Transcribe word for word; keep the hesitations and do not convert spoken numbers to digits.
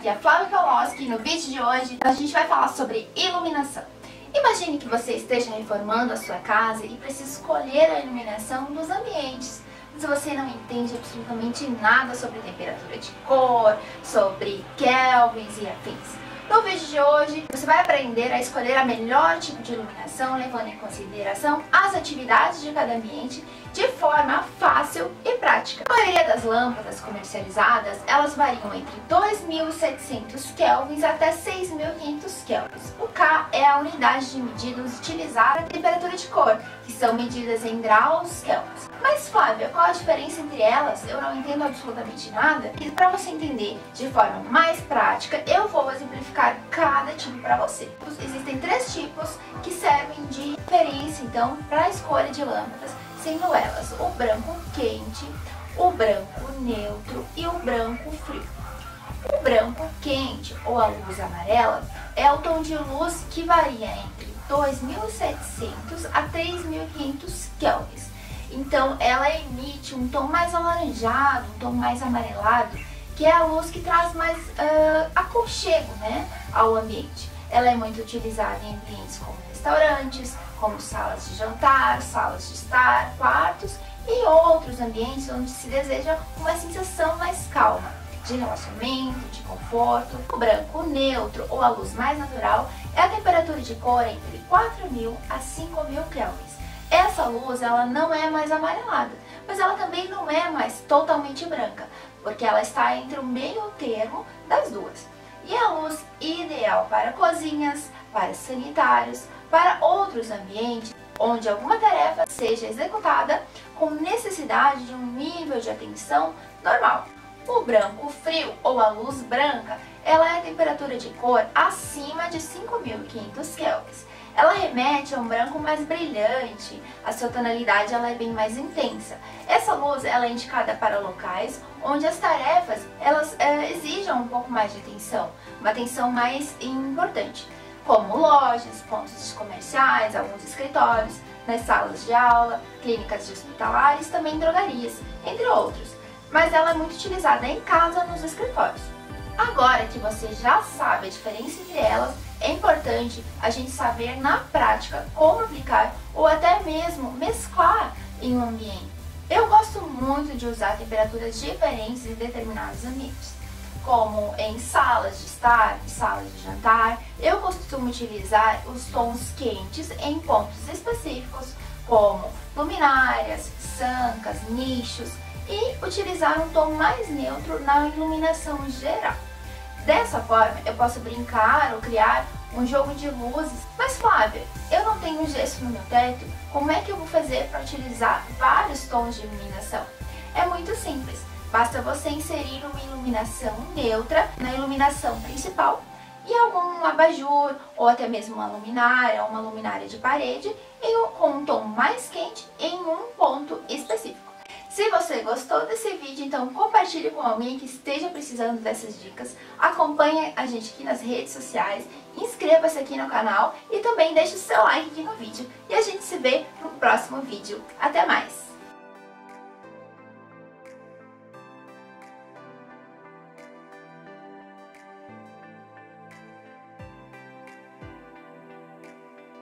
aqui é a Flávia Kowalski e no vídeo de hoje a gente vai falar sobre iluminação. Imagine que você esteja reformando a sua casa e precisa escolher a iluminação dos ambientes. Mas você não entende absolutamente nada sobre temperatura de cor, sobre kelvins e afins. No vídeo de hoje, você vai aprender a escolher a melhor tipo de iluminação, levando em consideração as atividades de cada ambiente de forma fácil e prática. A maioria das lâmpadas comercializadas, elas variam entre dois mil e setecentos kelvins até seis mil e quinhentos kelvins. O K é a unidade de medida utilizada para a temperatura de cor, que são medidas em graus kelvins. Mas Flávia, qual a diferença entre elas? Eu não entendo absolutamente nada. E para você entender de forma mais prática, eu vou exemplificar cada tipo para você. Existem três tipos que servem de referência, então, para a escolha de lâmpadas, sendo elas o branco quente, o branco neutro e o branco frio. O branco quente, ou a luz amarela, é o tom de luz que varia entre dois mil e setecentos a três mil e quinhentos kelvins. Então ela emite um tom mais alaranjado, um tom mais amarelado, que é a luz que traz mais uh, aconchego, né, ao ambiente. Ela é muito utilizada em ambientes como restaurantes, como salas de jantar, salas de estar, quartos e outros ambientes onde se deseja uma sensação mais calma, de relaxamento, de conforto. O branco neutro, ou a luz mais natural, é a temperatura de cor entre quatro mil a cinco mil kelvins. Essa luz, ela não é mais amarelada, mas ela também não é mais totalmente branca, porque ela está entre o meio termo das duas. E é a luz ideal para cozinhas, para sanitários, para outros ambientes onde alguma tarefa seja executada com necessidade de um nível de atenção normal. O branco frio, ou a luz branca, ela é a temperatura de cor acima de cinco mil e quinhentos kelvins. Ela remete a um branco mais brilhante, a sua tonalidade ela é bem mais intensa. Essa luz ela é indicada para locais onde as tarefas elas é, exijam um pouco mais de atenção, uma atenção mais importante, como lojas, pontos comerciais, alguns escritórios, nas salas de aula, clínicas hospitalares, também drogarias, entre outros. Mas ela é muito utilizada em casa, nos escritórios. Agora que você já sabe a diferença entre elas, é importante a gente saber na prática como aplicar ou até mesmo mesclar em um ambiente. Eu gosto muito de usar temperaturas diferentes em determinados ambientes, como em salas de estar e salas de jantar. Eu costumo utilizar os tons quentes em pontos específicos, como luminárias, sancas, nichos, e utilizar um tom mais neutro na iluminação geral. Dessa forma, eu posso brincar ou criar um jogo de luzes. Mas Flávia, eu não tenho gesso no meu teto, como é que eu vou fazer para utilizar vários tons de iluminação? É muito simples, basta você inserir uma iluminação neutra na iluminação principal e algum abajur ou até mesmo uma luminária ou uma luminária de parede e com um tom mais quente em um ponto específico. Se você gostou desse vídeo, então compartilhe com alguém que esteja precisando dessas dicas, acompanhe a gente aqui nas redes sociais, inscreva-se aqui no canal e também deixe o seu like aqui no vídeo. E a gente se vê no próximo vídeo. Até mais!